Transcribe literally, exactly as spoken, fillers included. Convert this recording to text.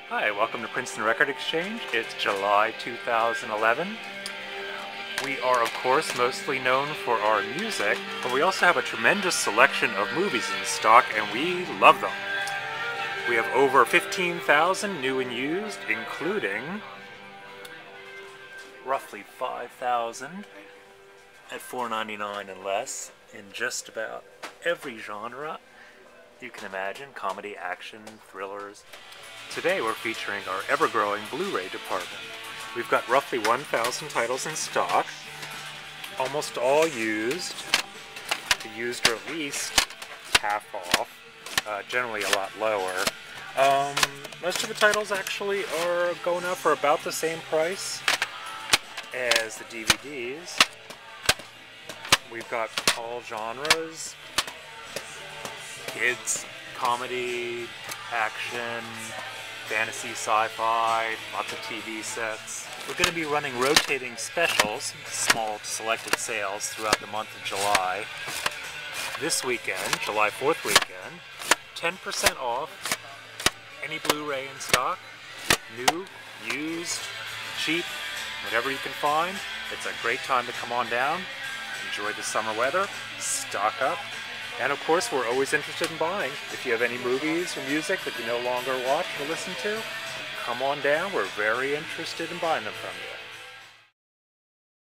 Hi, welcome to Princeton Record Exchange. It's July two thousand eleven. We are, of course, mostly known for our music, but we also have a tremendous selection of movies in stock, and we love them. We have over fifteen thousand new and used, including roughly five thousand at four ninety-nine and less in just about every genre you can imagine: comedy, action, thrillers. Today we're featuring our ever-growing Blu-ray department. We've got roughly one thousand titles in stock, almost all used. The used are at least half off, uh, generally a lot lower. Um, most of the titles actually are going out for about the same price as the D V Ds. We've got all genres: kids, comedy, action, fantasy, sci-fi, lots of T V sets. We're going to be running rotating specials, small selected sales throughout the month of July. This weekend, July fourth weekend, ten percent off any Blu-ray in stock, new, used, cheap, whatever you can find. It's a great time to come on down, enjoy the summer weather, stock up. And of course, we're always interested in buying. If you have any movies or music that you no longer watch or listen to, come on down. We're very interested in buying them from you.